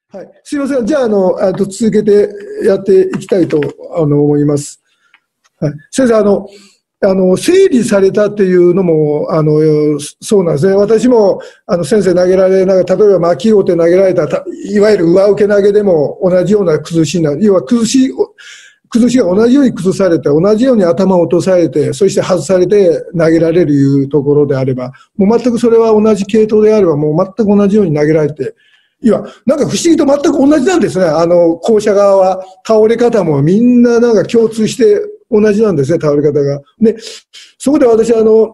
はい、すいません。じゃあ、続けてやっていきたいと思います。はい、先生、整理されたっていうのも、そうなんですね。私も、先生投げられながら、例えば巻きごて投げられた、いわゆる上受け投げでも同じような崩しになる。要は崩しが同じように崩されて、同じように頭を落とされて、そして外されて投げられるいうところであれば、もう全くそれは同じ系統であれば、もう全く同じように投げられて、なんか不思議と全く同じなんですね。校舎側は。倒れ方もみんななんか共通して同じなんですね、倒れ方が。で、そこで私当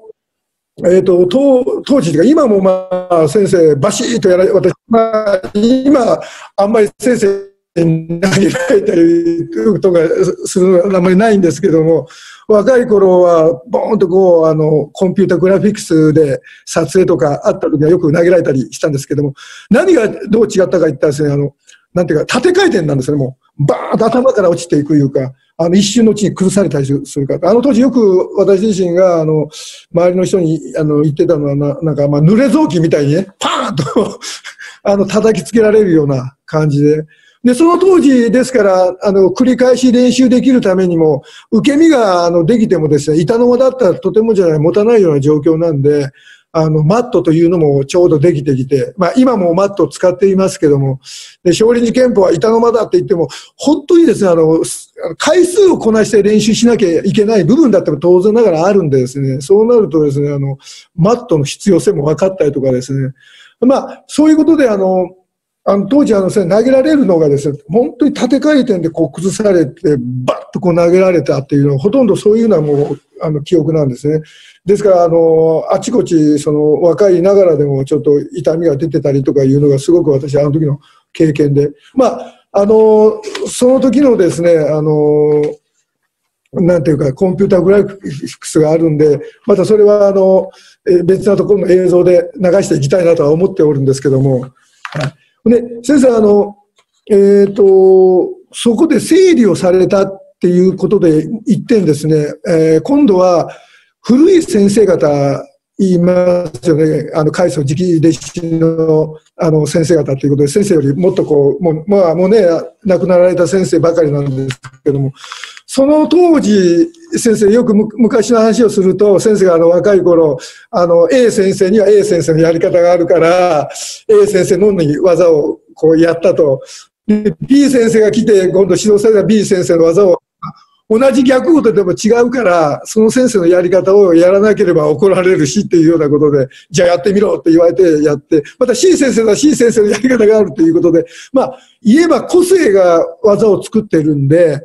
時というか、今もまあ先生、バシッとやられ、私、まあ、今、あんまり先生に投げられたりとかするのはあんまりないんですけども、若い頃は、ボーンとこう、コンピュータグラフィックスで撮影とかあった時はよく投げられたりしたんですけども、何がどう違ったか言ったらですね、なんていうか、縦回転なんですよね、もう。バーンと頭から落ちていくいうか、一瞬のうちに崩されたりするから。当時よく私自身が、周りの人に、言ってたのはなんか、まあ、濡れ雑巾みたいにね、パーンと叩きつけられるような感じで。で、その当時ですから、繰り返し練習できるためにも、受け身が、できてもですね、板の間だったらとてもじゃない、持たないような状況なんで、マットというのもちょうどできてきて、まあ今もマットを使っていますけども、で、少林寺拳法は板の間だって言っても、本当にですね、回数をこなして練習しなきゃいけない部分だっても当然ながらあるんでですね、そうなるとですね、マットの必要性も分かったりとかですね、まあそういうことで当時投げられるのがですね、本当に縦回転でこう崩されて、バッとこう投げられたっていうのは、ほとんどそういうのはもう、記憶なんですね。ですから、あちこち、若いながらでもちょっと痛みが出てたりとかいうのがすごく私、時の経験で。まあ、その時のですね、なんていうか、コンピュータグラフィックスがあるんで、またそれは、別なところの映像で流していきたいなとは思っておるんですけども。はい。で、先生、そこで整理をされたっていうことで一点ですね、今度は古い先生方言いますよね、開祖直弟子の先生方ということで、先生よりもっとこう、まあもうね、亡くなられた先生ばかりなんですけども、その当時、先生、よく昔の話をすると、先生が若い頃、A 先生には A 先生のやり方があるから、A 先生のみに技をこうやったと。で B 先生が来て、今度指導された B 先生の技を、同じ逆ことでも違うから、その先生のやり方をやらなければ怒られるしっていうようなことで、じゃあやってみろって言われてやって、また C 先生は C 先生のやり方があるということで、まあ、言えば個性が技を作っているんで、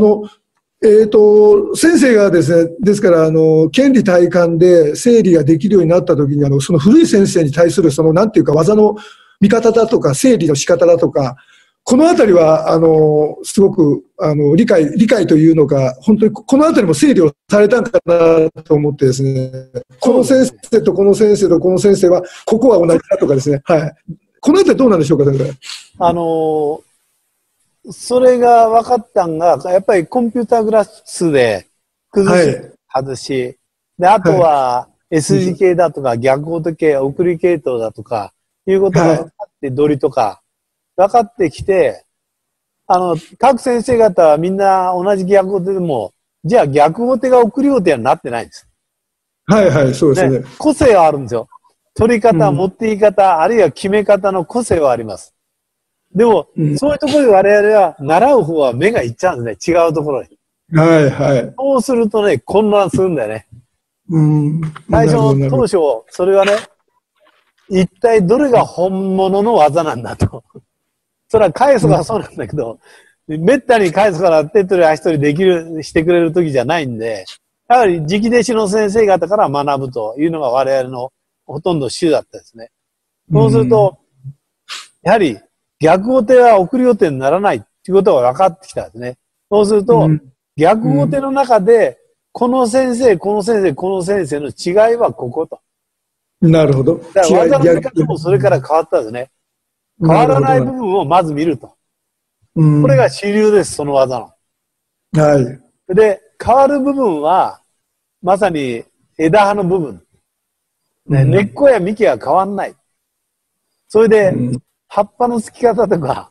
先生がですね、ですから、権利体感で整理ができるようになったときに、その古い先生に対する、なんていうか、技の見方だとか、整理の仕方だとか、このあたりは、すごく、理解というのか、本当にこのあたりも整理をされたんかなと思ってですね、この先生とこの先生とこの先生は、ここは同じだとかですね、はい。このあたりどうなんでしょうか、先生。 それが分かったんが、やっぱりコンピュータグラスで崩し、外し、で、あとは S 字系だとか逆方向系、送り系統だとか、いうことが分かって、ドリとか、分かってきて、各先生方はみんな同じ逆方手でも、じゃあ逆方手が送り方手にはなってないんです。 はいはい、そうですね。 個性はあるんですよ。取り方、持っていき方、あるいは決め方の個性はあります。でも、そういうところで我々は習う方は目がいっちゃうんですね。違うところに。 はいはい。 そうするとね、混乱するんだよね。最初の当初、それはね、一体どれが本物の技なんだと。それは返すがそうなんだけど、めったに返すから手取り足取りしてくれる時じゃないんで、やはり直弟子の先生方から学ぶというのが我々のほとんど主だったですね。そうすると、やはり逆後手は送り予定にならないっていうことが分かってきたんですね。そうすると、逆後手の中で、この先生、この先生、この先生の違いはここと。 なるほど。 だから技の見方もそれから変わったんですね。変わらない部分をまず見ると。これが主流です、その技の。 はい。 で、変わる部分は、まさに枝葉の部分。ね、根っこや幹は変わんない。それで、葉っぱの付き方とか、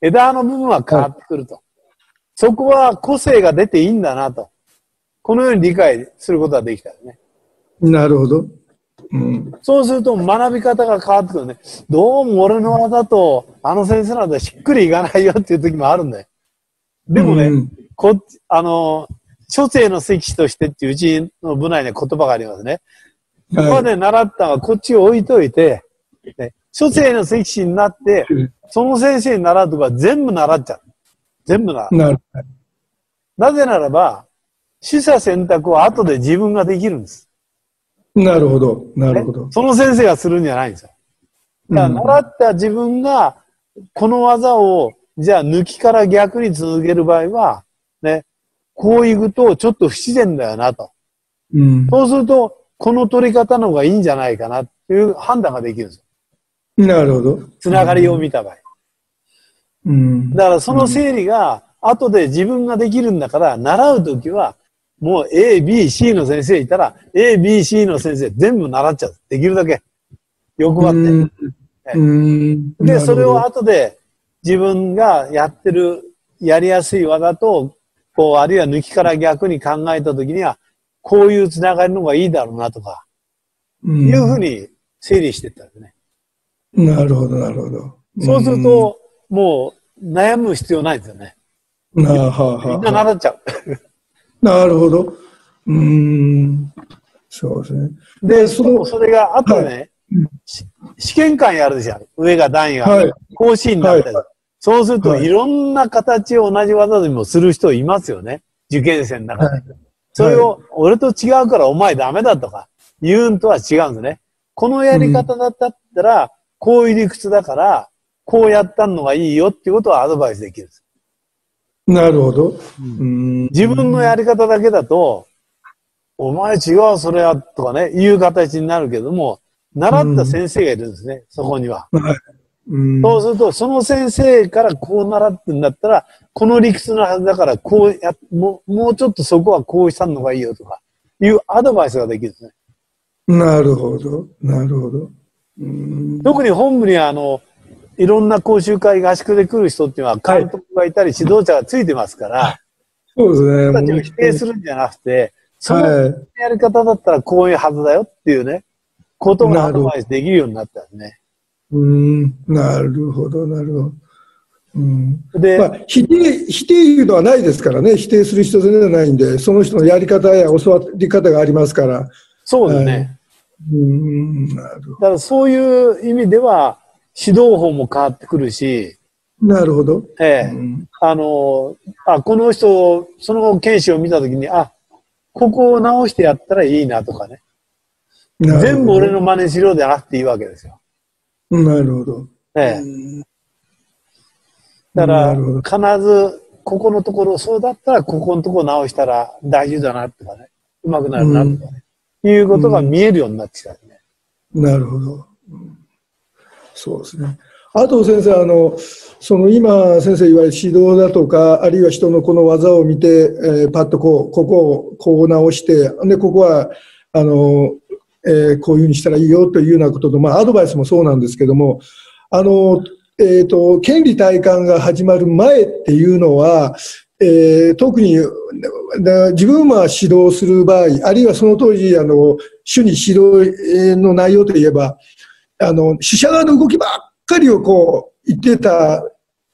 枝の部分は変わってくると。そこは個性が出ていいんだなと。このように理解することができたよね。 なるほど。うん、 そうすると学び方が変わってくるね。どうも俺の技とあの先生なんだしっくりいかないよっていう時もあるんだよ。でもね、書生の石師としてっていううちの部内に言葉がありますね。今まで習ったのはこっちを置いといて、ね、書生の石師になって、その先生に習うとか全部習っちゃう。全部習う。なぜならば、取捨選択は後で自分ができるんです。 なるほど。なるほど。 その先生がするんじゃないんですよ。だから習った自分が、この技を、じゃあ抜きから逆に続ける場合は、ね、こう行くとちょっと不自然だよなと。そうすると、この取り方の方がいいんじゃないかなっていう判断ができるんですよ。 なるほど。 つながりを見た場合。だからその整理が、後で自分ができるんだから、習うときは、もう A、B、C の先生いたら、A、B、C の先生全部習っちゃう。できるだけ。欲張って。で、それを後で自分がやってる、やりやすい技と、こう、あるいは抜きから逆に考えたときには、こういうつながりの方がいいだろうなとか、いうふうに整理していったんですね。 なるほど、なるほど。 そうすると、もう悩む必要ないですよね。みんな習っちゃう。 なるほど。そうですね。 で、それが、あとね、試験官やるでしょ。上が段位が。講師になったり。そうすると、いろんな形を同じ技でもする人いますよね。受験生の中で。それを、俺と違うからお前ダメだとか、言うんとは違うんですね。このやり方だったら、こういう理屈だから、こうやったのがいいよっていうことをアドバイスできるんです。 なるほど。 自分のやり方だけだと、お前違うそれはとかね、いう形になるけども、習った先生がいるんですね、そこには。そうすると、その先生からこう習ってんだったら、この理屈のはずだから、こうもうちょっとそこはこうしたのがいいよとか、いうアドバイスができるんですね。 なるほど。なるほど。 特に本部にはいろんな講習会合宿で来る人っていうのは監督がいたり指導者がついてますから、 そうですね。 たちを否定するんじゃなくて、そのやり方だったらこういうはずだよっていうね、ことがアドバイスできるようになったんですね。 なるほど、なるほど。で、否定いうのはないですからね、否定する人ではないんで、その人のやり方や教わり方がありますから。 そうですね。 なるほど。 だからそういう意味では、指導法も変わってくるし、 なるほど。 この人、その研修を見たときに、ここを直してやったらいいなとかね。全部俺の真似しろでなくていいわけですよ。 なるほど。 だから、必ず、ここのところ、そうだったら、ここのところ直したら大丈夫だなとかね。うまくなるなとかね。いうことが見えるようになってきたね。 なるほど。そうですね。あと先生、その今先生いわゆる指導だとか、あるいは人のこの技を見て、パッとここをこう直して、で、ここは、こういうふうにしたらいいよというようなことと、アドバイスもそうなんですけども、権利体感が始まる前っていうのは、特に自分は指導する場合、あるいはその当時、主に指導の内容といえば、主者側の動きばっかりをこう言ってた、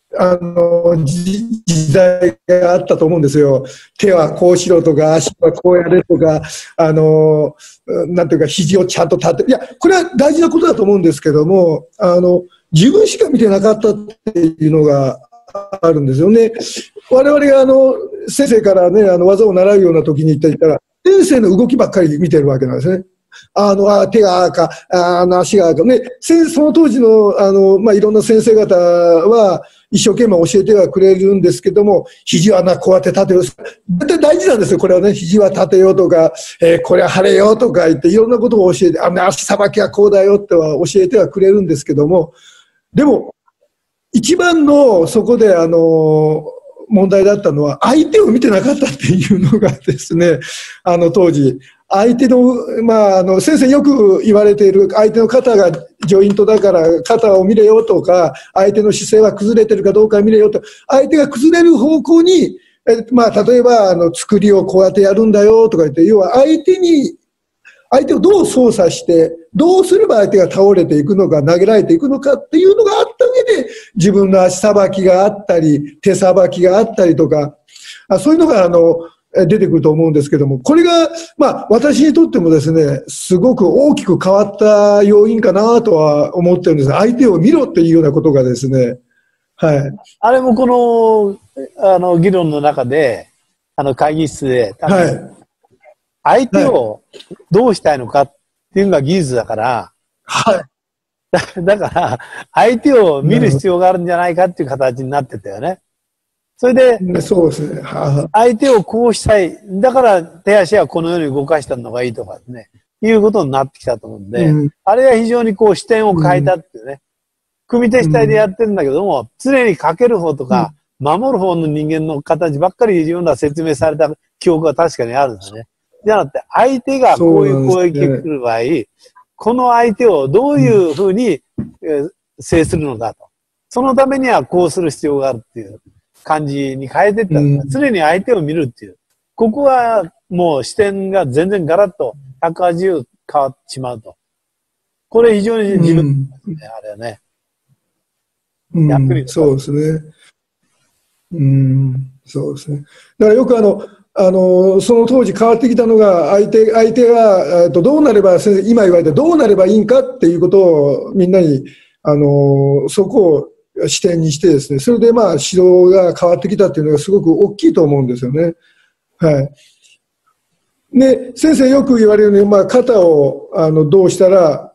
時代があったと思うんですよ。手はこうしろとか、足はこうやれとか、なんていうか、肘をちゃんと立てる。いや、これは大事なことだと思うんですけども、自分しか見てなかったっていうのがあるんですよね。我々が先生からね、技を習うような時に言ったら、先生の動きばっかり見てるわけなんですね。手が赤、足が赤。ね、その当時の、いろんな先生方は、一生懸命教えてはくれるんですけども、肘はこうやって立てよう。絶対大事なんですよ、これはね。肘は立てようとか、これは晴れようとか言って、いろんなことを教えて、足さばきはこうだよっては教えてはくれるんですけども、でも、一番のそこで問題だったのは、相手を見てなかったっていうのがですね、当時、相手の、先生よく言われている相手の方がジョイントだから肩を見れよとか、相手の姿勢は崩れてるかどうか見れよと、相手が崩れる方向に、まあ、例えば作りをこうやってやるんだよとか言って、要は相手をどう操作して、どうすれば相手が倒れていくのか、投げられていくのかっていうのがあった上で、自分の足さばきがあったり、手さばきがあったりとか、そういうのが出てくると思うんですけども、これが、まあ、私にとってもですね、すごく大きく変わった要因かなとは思ってるんです。相手を見ろっていうようなことがですね、はい。 あれもこの、議論の中で、会議室で、 はい。 相手をどうしたいのかっていうのが技術だから、 はい。 だから、相手を見る必要があるんじゃないかっていう形になってたよね。それで、 そうですね。 相手をこうしたい。だから手足はこのように動かしたのがいいとかね、いうことになってきたと思うんで、あれは非常にこう視点を変えたっていうね、組み手主体でやってるんだけども、常にかける方とか、守る方の人間の形ばっかりいるような説明された記憶が確かにあるんですね。じゃなくて、相手がこういう攻撃が来る場合、この相手をどういうふうに制するのかと。そのためにはこうする必要があるっていう感じに変えていったんだ。常に相手を見るっていう。ここはもう視点が全然ガラッと180変わってしまうと。これ非常に自分ですね、あれはね。 そうですね。そうですね。だからよくその当時変わってきたのが、相手が、どうなれば、今言われてどうなればいいんかっていうことをみんなに、そこを視点にしてですね、それでまあ指導が変わってきたっていうのがすごく大きいと思うんですよね。はい。で、先生よく言われるように、まあ肩を、どうしたら、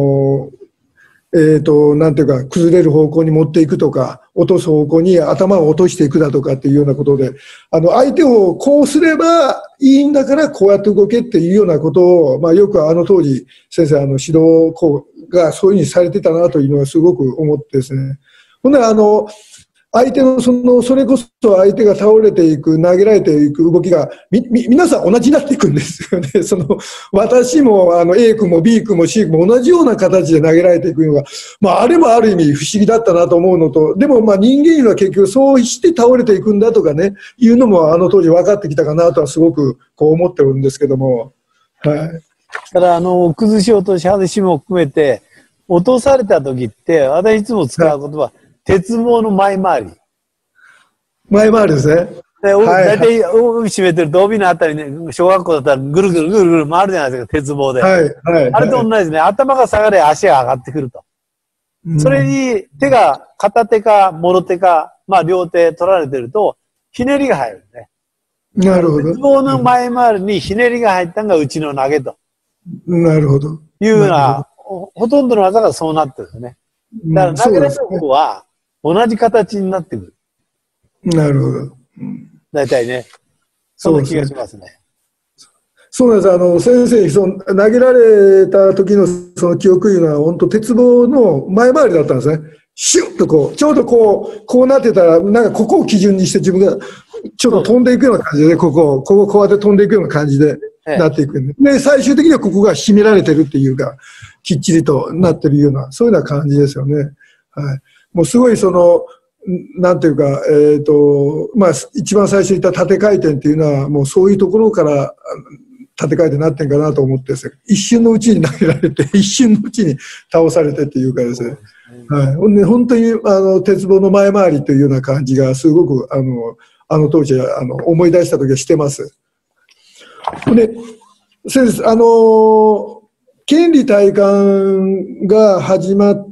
なんていうか、崩れる方向に持っていくとか、落とす方向に頭を落としていくだとかっていうようなことで、相手をこうすればいいんだからこうやって動けっていうようなことを、まあよく当時、先生、指導がそういうふうにされてたなというのはすごく思ってですね。ほんで、相手のそれこそ相手が倒れていく、投げられていく動きが、皆さん同じになっていくんですよね。私も、A 君も B 君も C 君も同じような形で投げられていくのが、まあ、あれもある意味不思議だったなと思うのと、でもまあ人間は結局そうして倒れていくんだとかね、いうのも当時分かってきたかなとはすごくこう思ってるんですけども。はい。 ただ崩し落とし外しも含めて、落とされた時って、私いつも使う言葉、はい、鉄棒の前回り。 前回りですね。 大体、帯締めてると帯のあたりね、小学校だったらぐるぐるぐるぐる回るじゃないですか、鉄棒で。はい。あれと同じですね。頭が下がれ、足が上がってくると。それに片手か、物手か、まあ両手取られてると、ひねりが入るね。 なるほど。 鉄棒の前回りにひねりが入ったのがうちの投げと。 なるほど。 いうような、ほとんどの技がそうなってるんですね。だから投げられる方は、同じ形になってくる。 なるほど。 大体ね。そんな気がしますね。 そうなんです。先生、投げられた時のその記憶いうのは、本当鉄棒の前回りだったんですね。シュッとこう、ちょうどこうなってたら、なんかここを基準にして自分がちょっと飛んでいくような感じで、こうやって飛んでいくような感じでなっていくんで。で、最終的にはここが締められてるっていうか、きっちりとなってるような、そういうような感じですよね。はい。もうすごいなんていうか、まあ、一番最初に言った縦回転っていうのは、もうそういうところから縦回転になってんかなと思ってですね、一瞬のうちに投げられて、一瞬のうちに倒されてっていうかですね、はい。本当に、鉄棒の前回りというような感じが、すごく、当時、思い出した時はしてます。で、先生、権利体感が始まって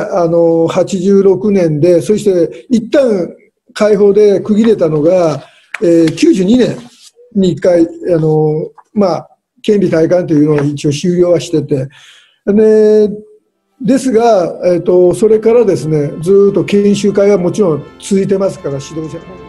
、86年で、そして一旦解放で区切れたのが、92年に一回、まあ、権利体感というのを一応終了はしてて、ですが、それからですね、ずっと研修会はもちろん続いてますから、指導者も。